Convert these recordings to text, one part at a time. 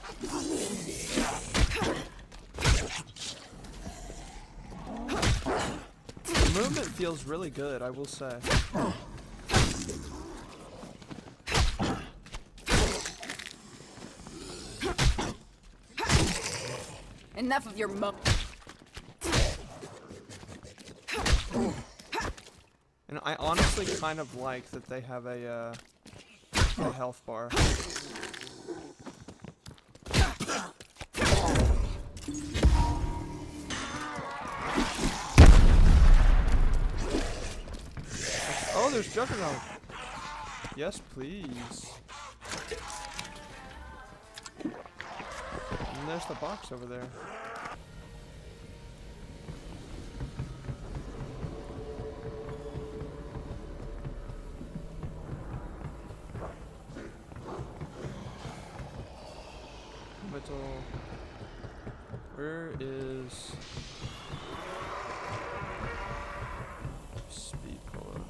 The movement feels really good, I will say. Enough of your mo. And I honestly kind of like that they have a health bar. Oh, there's Juggernaut. Yes, please. And there's the box over there. Where is speed puller?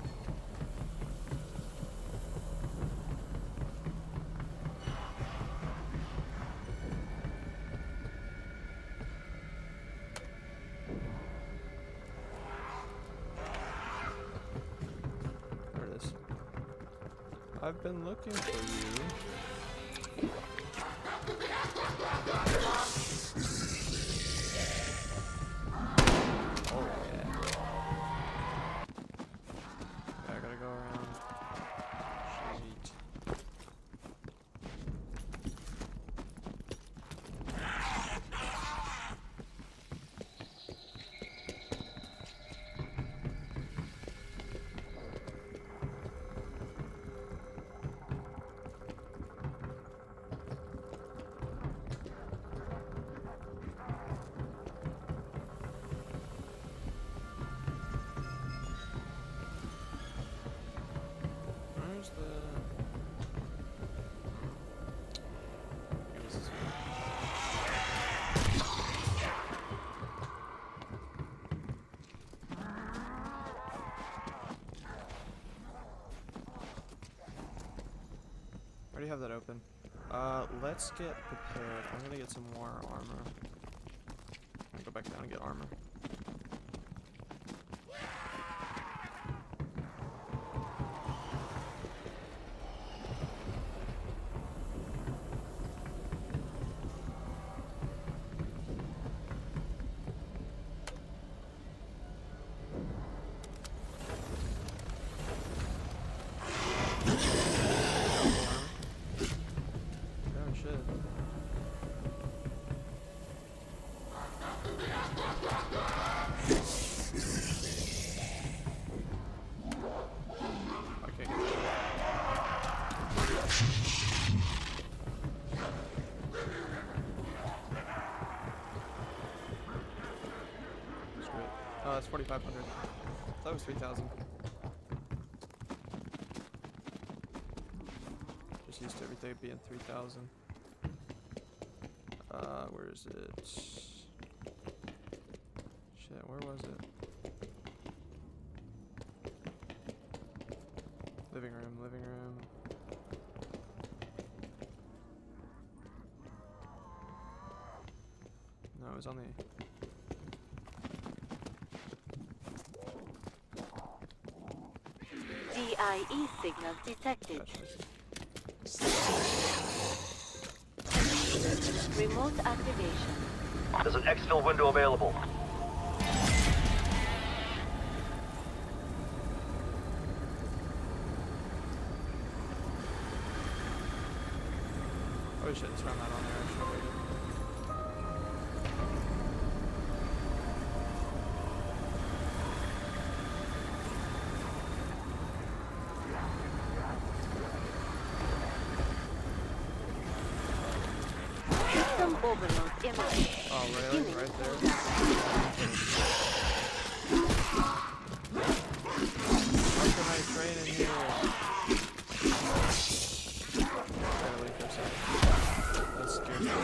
There it is. I've been looking for you. Already have that open. Let's get prepared. I'm gonna get some more armor. I'm gonna go back down and get armor. It's 4,500. That was 3,000. Just used to everything being 3,000. Where is it? Shit, where was it? Living room, living room. No, it was on the... DIE signal detected. Remote activation. There's an exfil window available. Oh shit, let's run that on there actually. Overload imminent. Oh, really? Right there? How can I train in here? Gotta leave for a second. That scares me.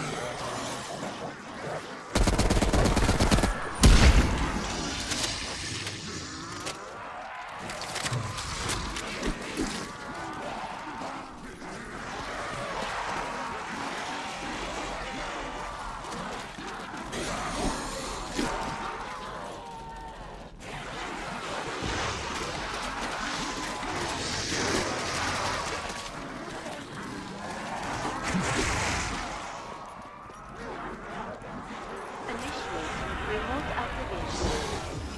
Initiate remote activation.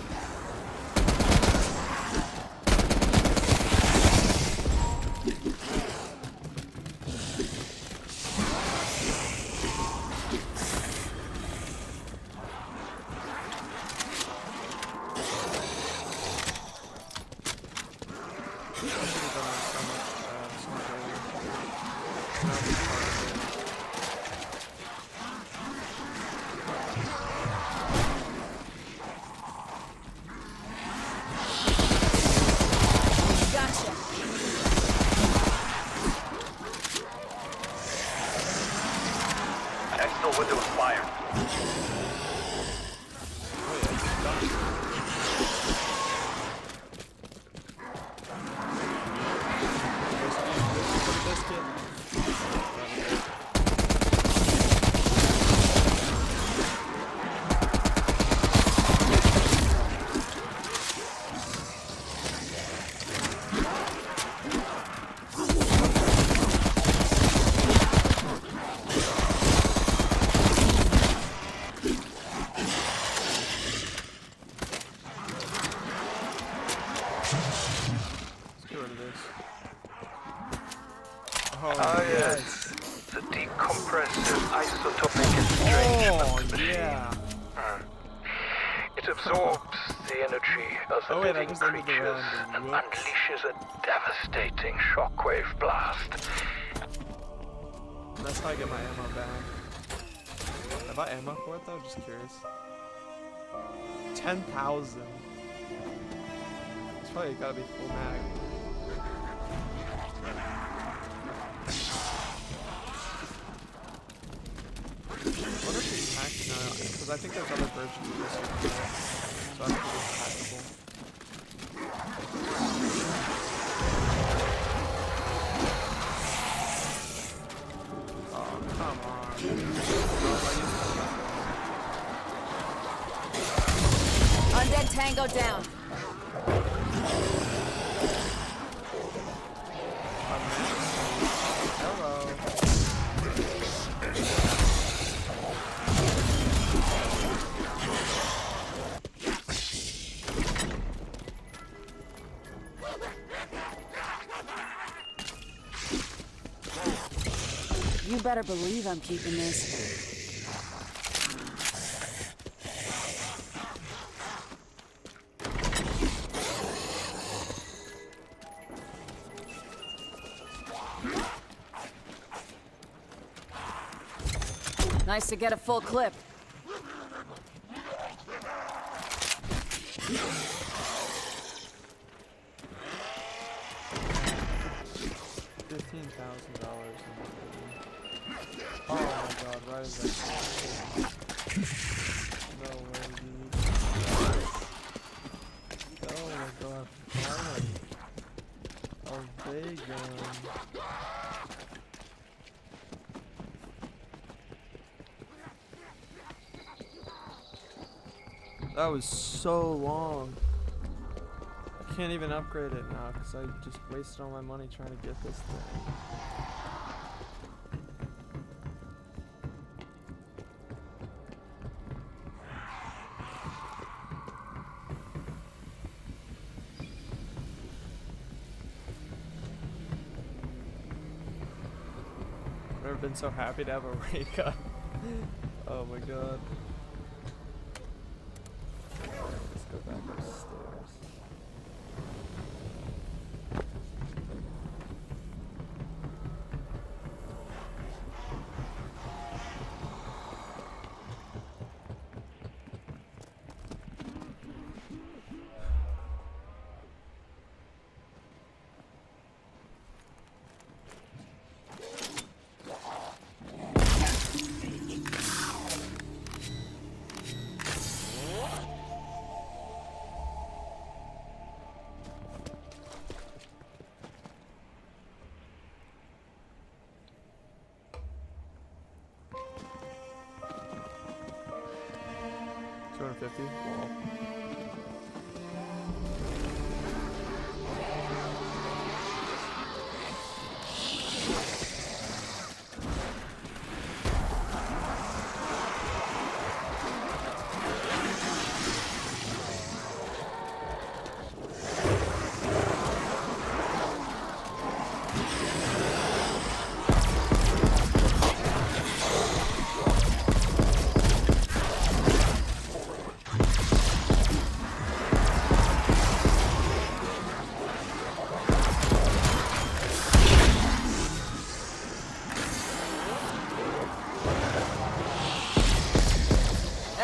Gotcha. Exfil window expired. Oh, yes. The decompressive isotopic estrangement Oh, yeah. It absorbs the energy of the Oh, wait, I living just ended the creatures round. and Whoops. unleashes a devastating shockwave blast. That's how I get my ammo back. Have I ammo for it though? Just curious. 10,000. It's probably gotta be full mag. What if it's hacked? No, because I think there's other versions of this one. So I think it's hackable. Oh, come on. Undead Tango down. Hello. You better believe I'm keeping this. Nice to get a full clip. $15,000. Oh my god, why is that so no way, dude. Oh my god, finally. A big gun. That was so long. I can't even upgrade it now because I just wasted all my money trying to get this thing. I've never been so happy to have a ray gun. Oh my god. Let's go back upstairs. $250? Wow.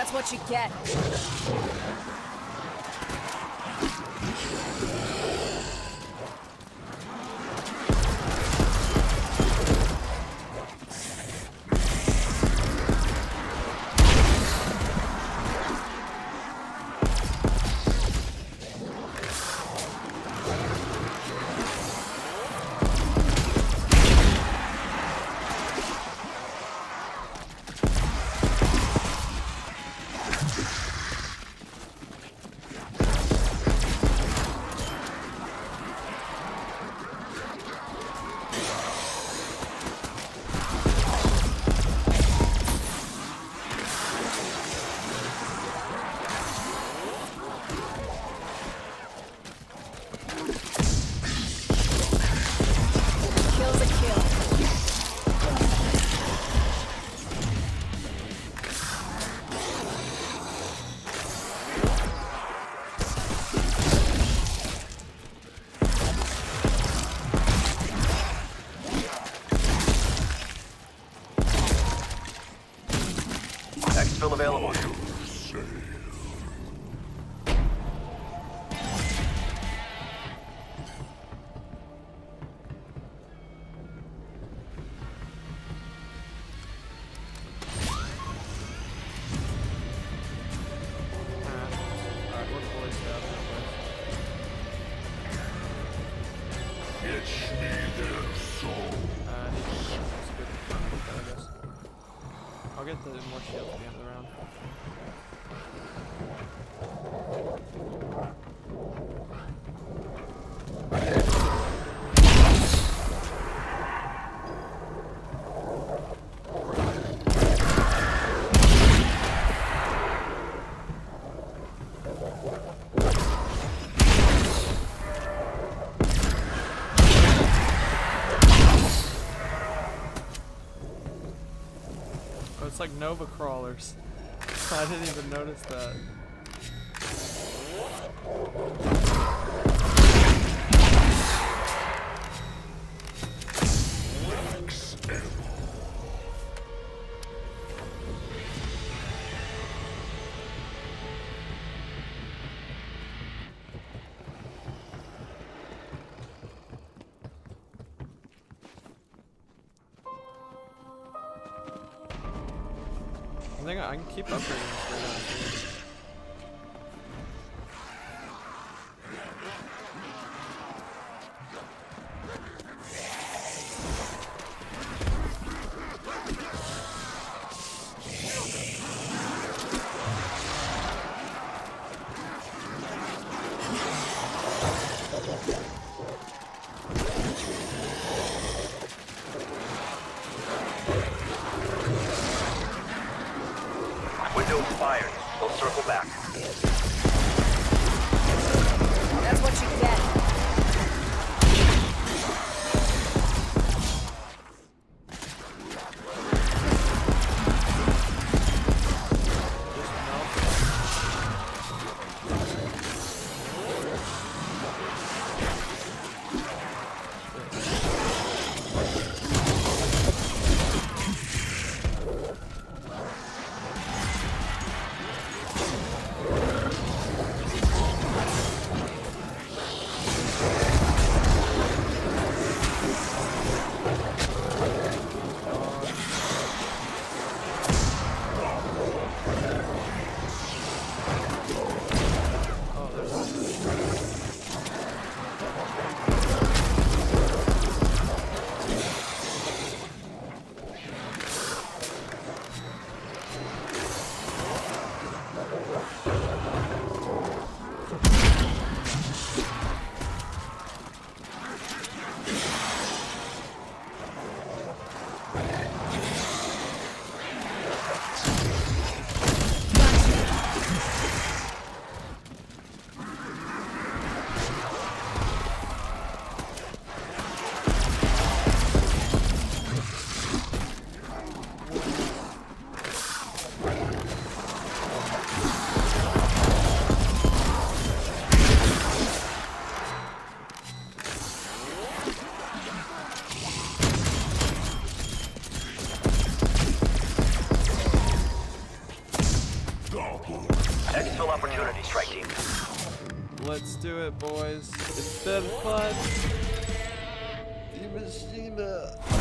That's what you get. Kill's a kill. Exfil available. Alright, we're fully staffed anyways. I'll get the more shield at the end of the round. Oh, it's like Nova crawlers. I didn't even notice that. I think I can keep upgrading this right now too. Window expired. They'll circle back. That's what you get. opportunity, strike team. Let's do it, boys. It's been fun. Demashima.